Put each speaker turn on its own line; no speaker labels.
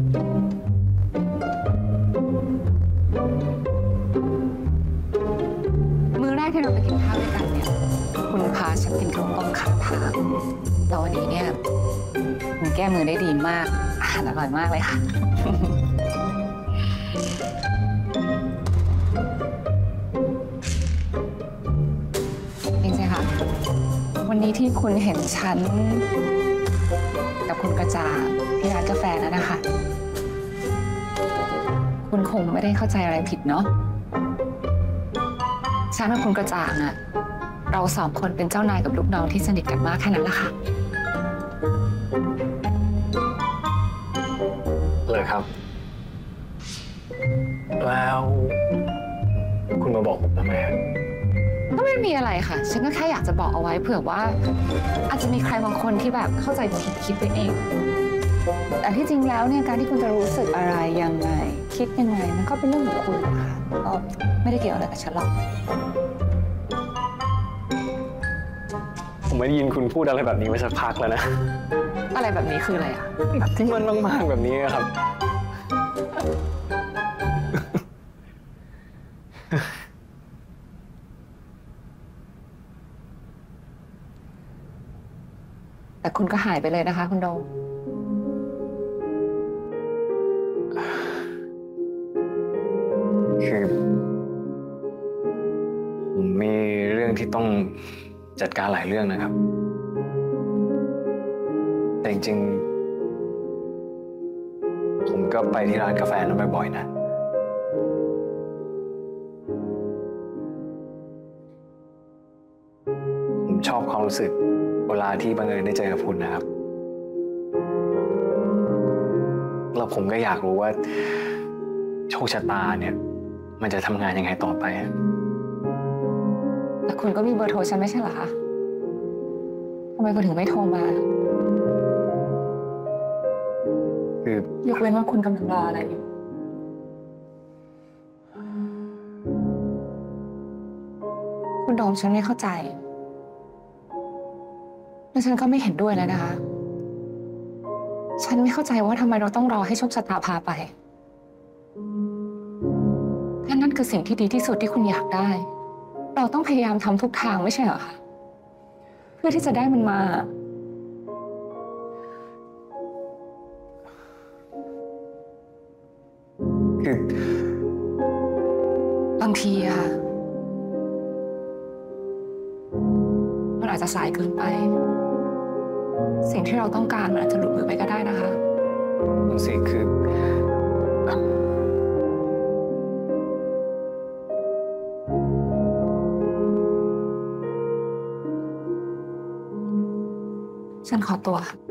มื้อแรกที่เราไปกินข้าวด้วยกันเนี่ยคุณพาฉันกินข้าวต้มข้างทางแต่วันนี้เนี่ยคุณแก้มือได้ดีมากอาหารอร่อยมากเลยค่ะจริงๆค่ะวันนี้ที่คุณเห็นฉันกับคุณกระจ่างที่ร้านกาแฟนั่นนะคะคุณคงไม่ได้เข้าใจอะไรผิดเนาะฉันกับคุณกระจ่างอะเราสองคนเป็นเจ้านายกับลูกน้องที่สนิทกันมากแค่นั้นแหละค่ะ
เลยครับแล้วคุณมาบอกผมทำไม
ก็ไม่มีอะไรค่ะฉันก็แค่อยากจะบอกเอาไว้เผื่อว่าอาจจะมีใครบางคนที่แบบเข้าใจผิดคิดไปเองแต่ที่จริงแล้วเนี่ยการที่คุณจะรู้สึกอะไรยังไงคิดยังไงมันก็เป็นเรื่องของคุณนะคะก็ไม่ได้เกี่ยวอะไรกับฉันหรอก
ผมไม่ได้ยินคุณพูดอะไรแบบนี้มาสักพักแล้วนะ
อะไรแบบนี้คืออะไรอ่ะ
แบบที่มันมากๆแบบนี้ครับ
แต่คุณก็หายไปเลยนะคะคุณโดม
คือผมมีเรื่องที่ต้องจัดการหลายเรื่องนะครับแต่จริงๆผมก็ไปที่ร้านกาแฟนั้นบ่อยๆนะผมชอบความรู้สึกเวลาที่บังเอิญได้เจอกับคุณนะครับแล้วผมก็อยากรู้ว่าโชคชะตาเนี่ยมันจะทำงานยังไงต่อไป
แต่คุณก็มีเบอร์โทรฉันไม่ใช่เหรอคะทำไมคุณถึงไม่โทรมายกเว้นว่าคุณกำลังรออะไรอยู่คุณโดมฉันไม่เข้าใจและฉันก็ไม่เห็นด้วยเลยนะคะฉันไม่เข้าใจว่าทำไมเราต้องรอให้โชคชะตาพาไปและนั่นคือสิ่งที่ดีที่สุดที่คุณอยากได้เราต้องพยายามทำทุกทางไม่ใช่เหรอคะเพื่อที่จะได้มันมา
คื
บางทีอะค่ะมันอาจจะสายเกินไปสิ่งที่เราต้องการมันอาจจะหลุดมือไปก็ได้นะคะ
สิคือ
ฉันขอตัวค่ะ